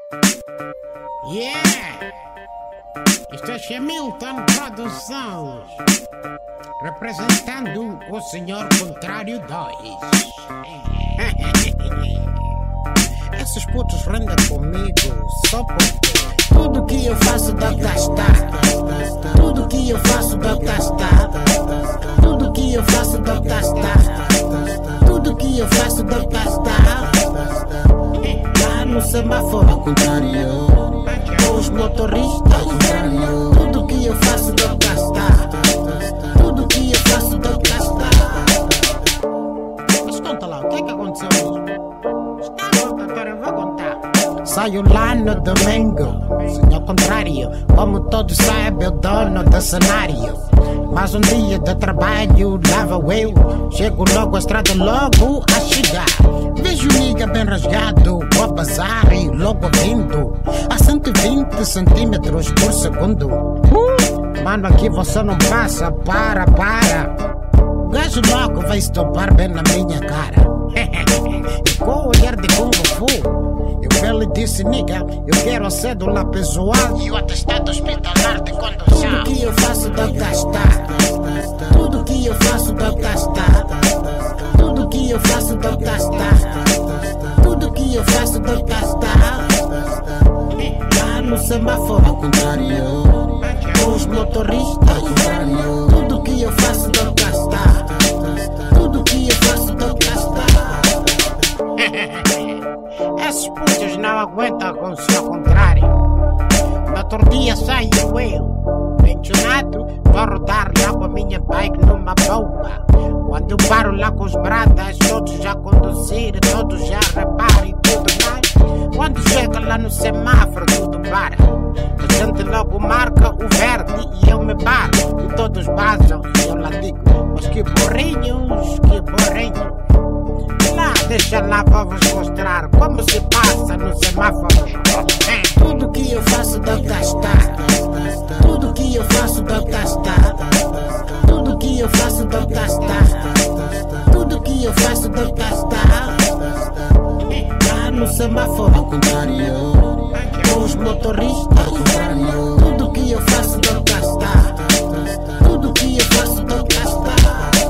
Yeah! Isto é Hamilton Produções, representando o Senhor Contrário 2. Esses putos rendem comigo só porque tudo que eu faço dá gastar. Tudo que eu faço dá gastar. Tudo que eu faço dá gastar. Tudo que eu faço dá gastar. Lá no semáforo ao contrário, os motoristas ao contrário. Tudo que eu faço dá gastar. Tudo que eu faço dá gastar. Mas conta lá, o que é que aconteceu mesmo? Agora eu vou contar. Saio lá no domingo, senhor contrário, como todos sabem, o dono do cenário. Mais um dia de trabalho, lá vou eu. Chego logo à estrada, logo a chegar. Vejo o nigga bem rasgado, vou bazar e logo vindo a 120 centímetros por segundo. Mano, aqui você não passa, para. O gajo logo vai estopar bem na minha cara. E com o olhar de Kung Fu, eu lhe disse, nigga, eu quero a cédula pessoal e o atestado hospitalar de condução. Tudo que eu faço dá gastar. Tudo que eu faço dá gastar. Tudo que eu faço dá gastar. Tudo que eu faço dá gastar. Lá no semáforo ao contrário, os motoristas ao contrário. Tudo que eu faço dá gastar. Tudo que eu faço dá gastar. Esses putos não aguentam com o seu contrário. No outro dia saio eu, pensionado, vou rodar lá com a minha bike numa boa. Quando eu paro lá com os bradas, todos já conduzir, todos já reparam e tudo mais. Quando chega lá no semáforo, tudo para. A gente logo marca o verde e eu me paro. E todos basam e eu lá digo, mas que burrinhos, que burrinhos. Lá, deixa lá, vou-vos mostrar como se passa no semáforo. Tudo que eu faço dá gastar. Tudo que eu faço dá gastar. Tudo que eu faço dá gastar. Tudo que eu faço dá gastar. Lá no semáforo ao contrário, os motoristas ao contrário. Tudo que eu faço dá gastar. Tudo que eu faço dá gastar.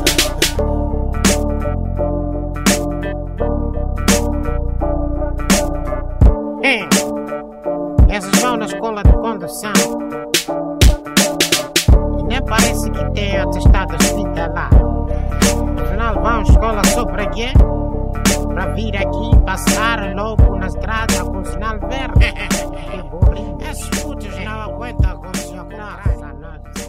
Essas vão na escola de condução e nem parece que tem atestado hospitalar. Afinal vão à escola só para quê? Para vir aqui passar logo na estrada com sinal verde. Que burro. Esses putos não aguentam com o seu coração.